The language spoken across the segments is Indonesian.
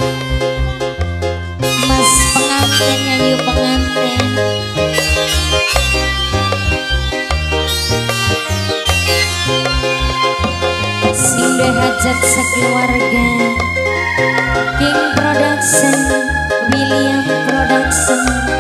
Mas pengantinnya yuk pengantin. Sinde hajat sekeluarga. King Production, William Production.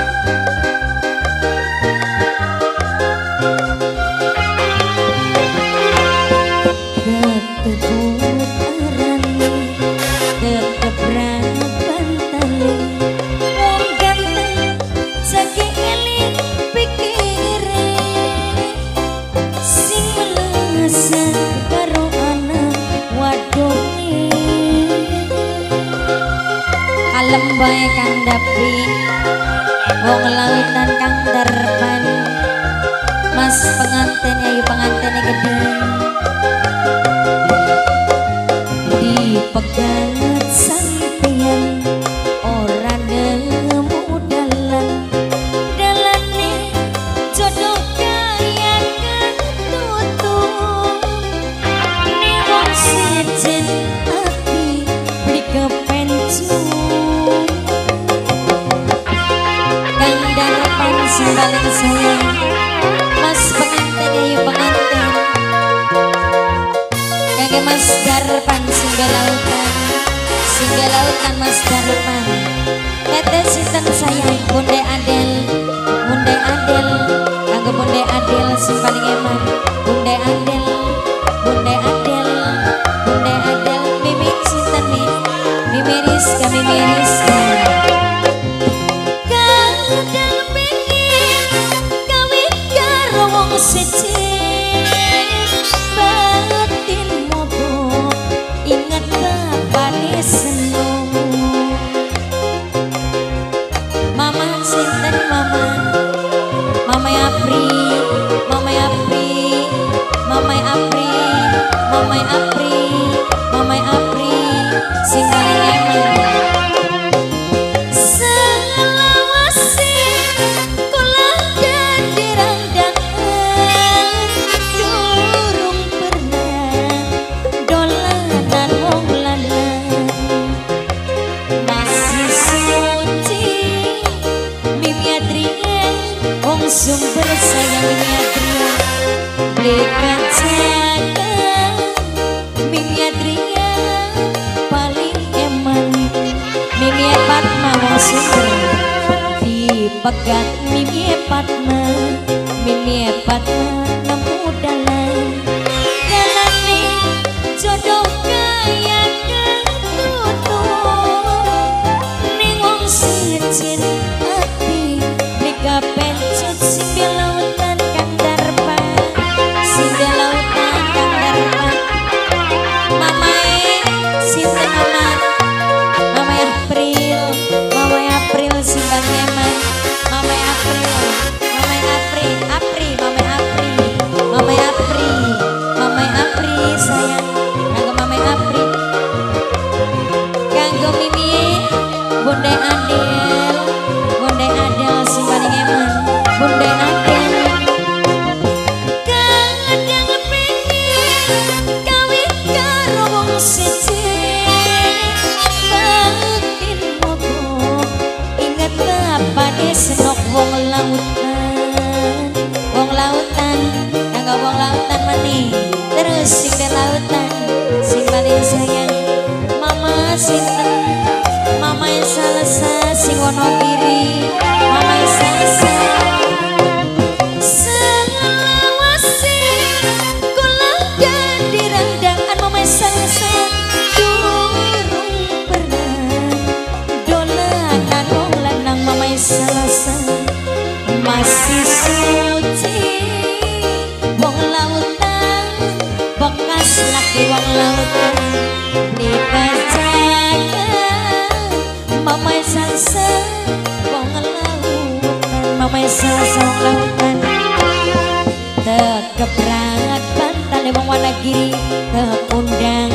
Kalem bae kang dapi wong lautan kang darpan. Mas pengantin ayu pengantinnya gede dipegat sampeyan ora nemu dalan dalane jodoh kaya ketutup ning wong sejen ati beli kepencu. Simbaling sayang Mas pengantin ayu pengantin kage Mas Darpan singgah lautan Mas Darpan tete sinten sayang Bunde Adel kage Bunde Adel simbaling eman Bunde Adel Mimi sinten Mimi Rizka batin mobo ingat bapane seneng mama sinten mama Apri sing paling eman. Sumber sayang Mimi Adria belikan jaga Mimi Adria paling eman Mimi Padma wong sumber dipegat Mimi Padma nemu dalan dalane jodoh kaya ketutup ning wong sejen ati beka pencut singgah lautan kang darpan mamae sinten mama April simbang eman mama Apri sayang kanggo mama Apri kanggo Mimi Bunde Adel simbang eman Bunde Adel kadang pengen kawin karo wong sejen batin mogo ingat bapane senok wong lautan kanggo wong lautan maning terus sing de lautan sing paling sayang mama sinten mama Salsa sing Wonogiri mama Salsa selawase kula dadi randangan mama Salsa durung pernah dolanan wong lanang mama Salsa masih suci wong lautan bekas laki wong lautan diperjaga mama Salsa wong lautan mama Salsa wong lautan tekebrak bantal wong Wonogiri keundang